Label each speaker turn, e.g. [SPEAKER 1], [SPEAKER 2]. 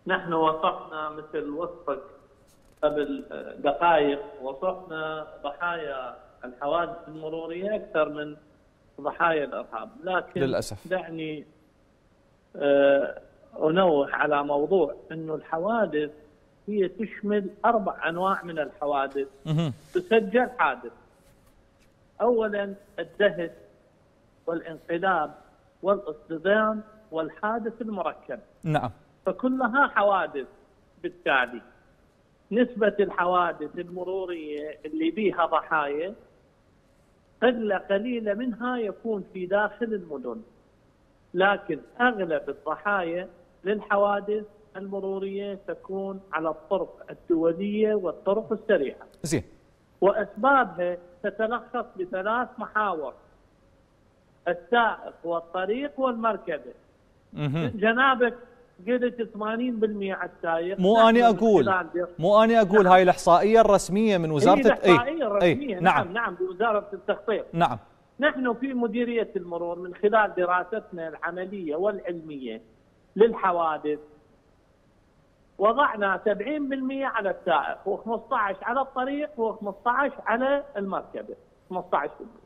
[SPEAKER 1] نحن وصفنا مثل وصفك قبل دقائق، وصفنا ضحايا الحوادث المرورية أكثر من ضحايا الإرهاب، لكن
[SPEAKER 2] للأسف
[SPEAKER 1] دعني أنوه على موضوع أنه الحوادث هي تشمل 4 أنواع من الحوادث تسجل حادث. أولا الدهس والانقلاب والاصطدام والحادث المركب.
[SPEAKER 2] نعم.
[SPEAKER 1] فكلها حوادث. بالتالي نسبة الحوادث المرورية اللي بيها ضحايا قليلة منها يكون في داخل المدن، لكن أغلب الضحايا للحوادث المرورية تكون على الطرق الدولية والطرق السريعة.
[SPEAKER 2] زين.
[SPEAKER 1] وأسبابها تتلخص ب3 محاور: السائق والطريق والمركبة. جنابك قلت 80% على السائق.
[SPEAKER 2] مو أنا أقول نعم. هاي الإحصائية الرسمية من وزارة
[SPEAKER 1] الإحصائية الرسمية.
[SPEAKER 2] نعم.
[SPEAKER 1] نعم بوزارة التخطيط.
[SPEAKER 2] نعم.
[SPEAKER 1] نحن في مديرية المرور من خلال دراستنا العملية والعلمية للحوادث وضعنا 70% على السائق و15 على الطريق و15 على المركبة. 15%.